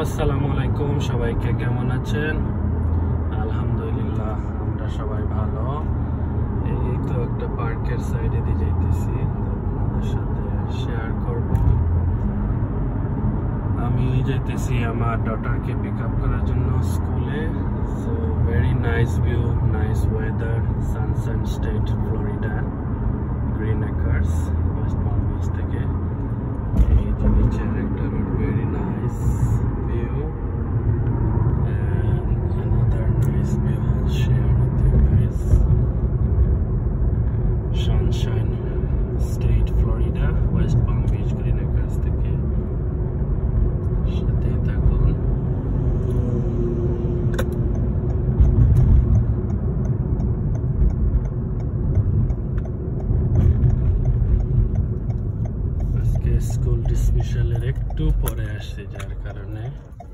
আসসালামু আলাইকুম, সবাইকে কেমন আছেন? আলহামদুলিল্লাহ, আমরা সবাই ভালো। এই তো একটা পার্কের সাইডে দিয়ে যাইতেছি, আপনাদের সাথে শেয়ার করব। আমি যাইতেছি আমার ডটারকে পিক আপ করার জন্য স্কুলে। So very nice view, nice weather, Sunshine State, Florida, Greenacres, West Palm Beach থেকে। এই যে নিচের একটা road, very nice view, and another nice view I'll share with you guys. Sunshine State, Florida, West Palm Beach, Green Acres থেকে সাথেই থাকুন। আজকে school ডিসমিশালের একটু পরে আসছে, যার কারণে